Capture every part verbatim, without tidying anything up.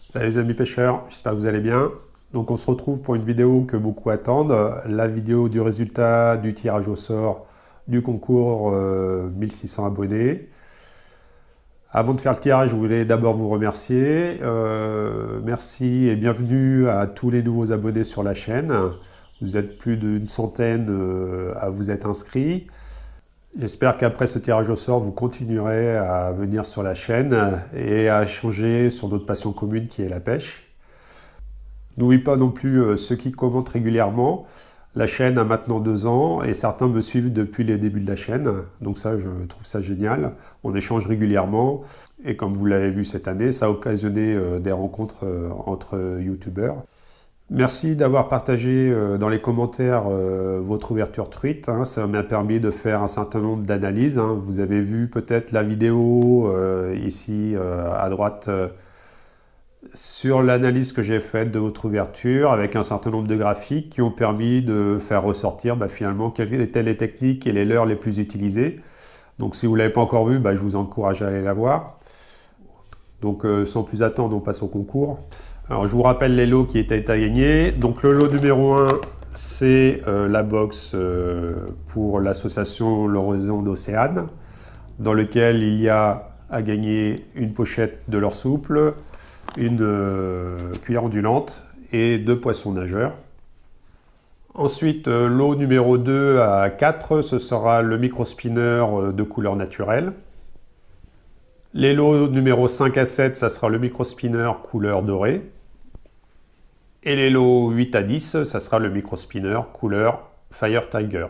Salut les amis pêcheurs, j'espère que vous allez bien. Donc on se retrouve pour une vidéo que beaucoup attendent, la vidéo du résultat du tirage au sort du concours euh, mille six cents abonnés. Avant de faire le tirage, je voulais d'abord vous remercier. Euh, merci et bienvenue à tous les nouveaux abonnés sur la chaîne. Vous êtes plus d'une centaine euh, à vous être inscrits. J'espère qu'après ce tirage au sort, vous continuerez à venir sur la chaîne et à échanger sur notre passion commune qui est la pêche. N'oubliez pas non plus euh, ceux qui commentent régulièrement. La chaîne a maintenant deux ans et certains me suivent depuis les débuts de la chaîne. Donc ça, je trouve ça génial. On échange régulièrement et comme vous l'avez vu cette année, ça a occasionné euh, des rencontres euh, entre youtubeurs. Merci d'avoir partagé euh, dans les commentaires euh, votre ouverture truite. Hein. Ça m'a permis de faire un certain nombre d'analyses. Hein. Vous avez vu peut-être la vidéo euh, ici euh, à droite euh, sur l'analyse que j'ai faite de votre ouverture avec un certain nombre de graphiques qui ont permis de faire ressortir bah, finalement quelles étaient les techniques et les leurres les plus utilisées. Donc si vous ne l'avez pas encore vu, bah, je vous encourage à aller la voir. Donc euh, sans plus attendre, on passe au concours. Alors je vous rappelle les lots qui étaient à gagner. Donc le lot numéro un, c'est euh, la box euh, pour l'association L'Horizon d'Océane, dans lequel il y a à gagner une pochette de leur souple, une euh, cuillère ondulante et deux poissons nageurs. Ensuite, euh, lot numéro deux à quatre, ce sera le micro-spinner euh, de couleur naturelle. Les lots numéro cinq à sept, ça sera le micro-spinner couleur dorée. Et les lots huit à dix, ça sera le micro-spinner couleur Fire Tiger.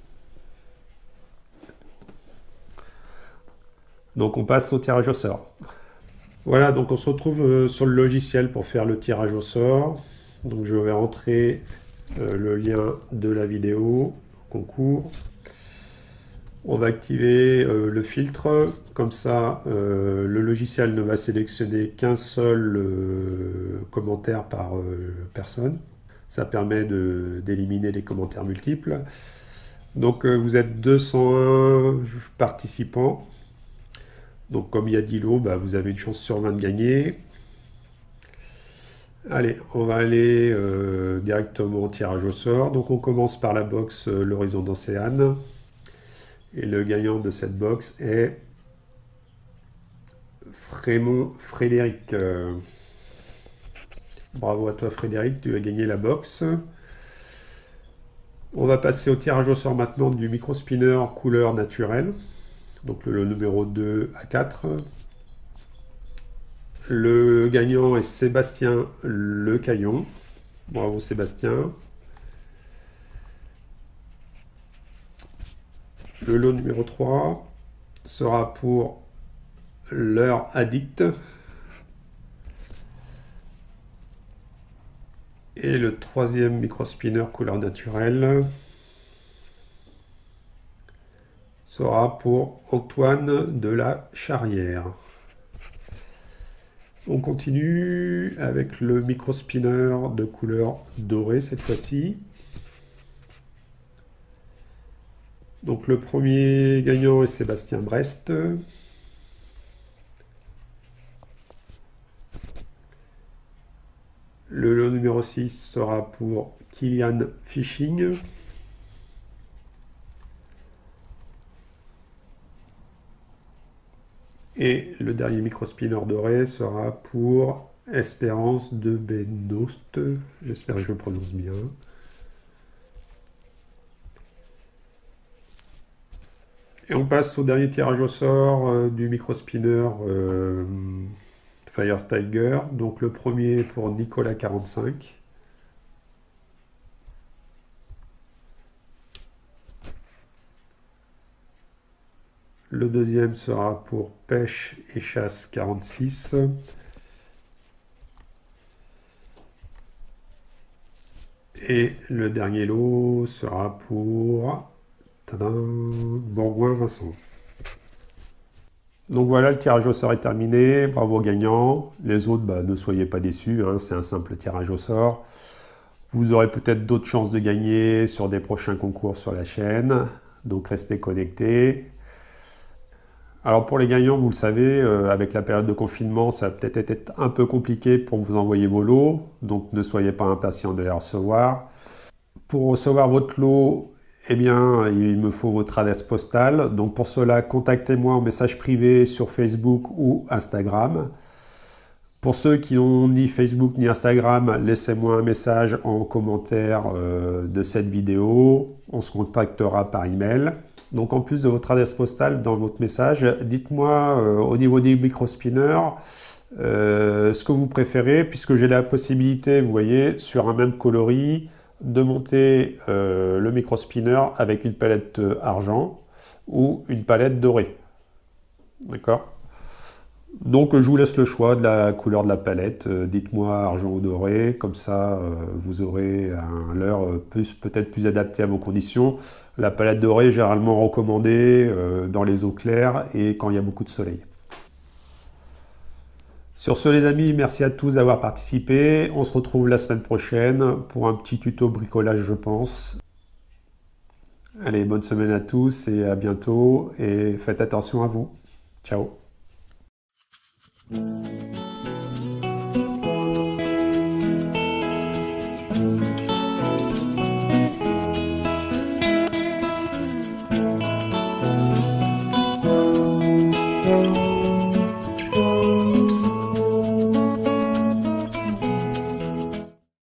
Donc on passe au tirage au sort. Voilà, donc on se retrouve sur le logiciel pour faire le tirage au sort. Donc je vais rentrer euh, le lien de la vidéo, concours. On va activer euh, le filtre, comme ça euh, le logiciel ne va sélectionner qu'un seul euh, commentaire par euh, personne. Ça permet d'éliminer les commentaires multiples. Donc euh, vous êtes deux cent un participants. Donc comme il y a dix lots, bah, vous avez une chance sur vingt de gagner. Allez, on va aller euh, directement au tirage au sort. Donc on commence par la box euh, L'Horizon d'Océane. Et le gagnant de cette box est Frémont Frédéric. Euh, bravo à toi Frédéric, tu as gagné la box. On va passer au tirage au sort maintenant du micro-spinner couleur naturelle. Donc le, le numéro deux à quatre. Le gagnant est Sébastien Lecaillon. Bravo Sébastien. Le lot numéro trois sera pour l'heure addict. Et le troisième micro-spinner couleur naturelle sera pour Antoine de la Charrière. On continue avec le micro-spinner de couleur dorée cette fois-ci. Donc le premier gagnant est Sébastien Brest. Le lot numéro six sera pour Kilian Fishing. Et le dernier micro-spinner doré sera pour Espérance de Benost. J'espère que je le prononce bien. Et on passe au dernier tirage au sort euh, du micro-spinner euh, Fire Tiger. Donc le premier pour Nicolas quarante-cinq. Le deuxième sera pour Pêche et Chasse quarante-six. Et le dernier lot sera pour Bourgoin Vincent. Donc voilà, le tirage au sort est terminé. Bravo aux gagnants. Les autres, bah, ne soyez pas déçus, hein, c'est un simple tirage au sort. Vous aurez peut-être d'autres chances de gagner sur des prochains concours sur la chaîne. Donc restez connectés. Alors pour les gagnants, vous le savez, euh, avec la période de confinement, ça va peut-être être un peu compliqué pour vous envoyer vos lots, donc ne soyez pas impatients de les recevoir. Pour recevoir votre lot, eh bien, il me faut votre adresse postale. Donc pour cela, contactez-moi en message privé sur Facebook ou Instagram. Pour ceux qui n'ont ni Facebook ni Instagram, laissez-moi un message en commentaire euh, de cette vidéo. On se contactera par email. Donc en plus de votre adresse postale dans votre message, dites-moi euh, au niveau des microspinners euh, ce que vous préférez, puisque j'ai la possibilité, vous voyez, sur un même coloris, de monter euh, le microspinner avec une palette argent ou une palette dorée. D'accord? Donc je vous laisse le choix de la couleur de la palette. Euh, dites-moi argent ou doré, comme ça euh, vous aurez un leurre plus, peut-être plus adapté à vos conditions. La palette dorée est généralement recommandée euh, dans les eaux claires et quand il y a beaucoup de soleil. Sur ce les amis, merci à tous d'avoir participé. On se retrouve la semaine prochaine pour un petit tuto bricolage je pense. Allez, bonne semaine à tous et à bientôt et faites attention à vous. Ciao.